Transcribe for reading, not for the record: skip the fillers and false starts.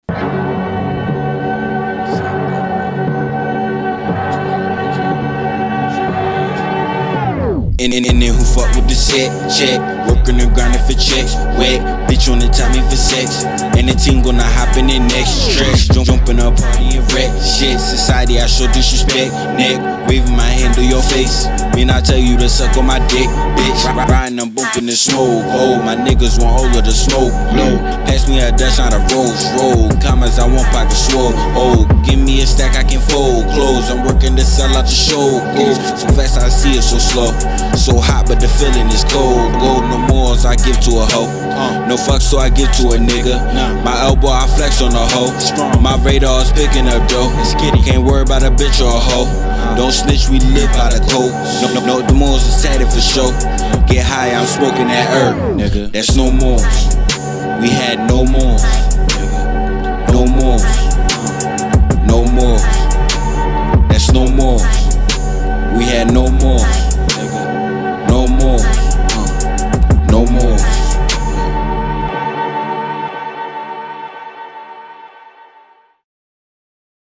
And then who fuck with the set, check. Working and grinding for checks, wet. Bitch on the top me for sex. And the team gonna hop in the next stretch. Jumping up party and wreck shit. Society I show disrespect. Neck, waving my hand to your face. Mean I tell you to suck on my dick, bitch. Riding, I'm bumping the smoke. Oh, my niggas want all of the smoke. Low, pass me a Dutch on a Rolls roll. Commas I want pocket swole. Oh, give me a stack I can fold. Clothes, I'm working to sell out the show. Go so fast I see it so slow. So hot, but the feeling is cold. Gold, no more as I give to a hoe. No fuck, so I give to a nigga. My elbow, I flex on a hoe. My radar is picking up dough. Can't worry about a bitch or a hoe. Don't snitch, we live by the code. No, the moors is tatted for show. Get high, I'm smoking that herb, nigga. That's no more. We had no more. No more. No more. That's no more. We had no more.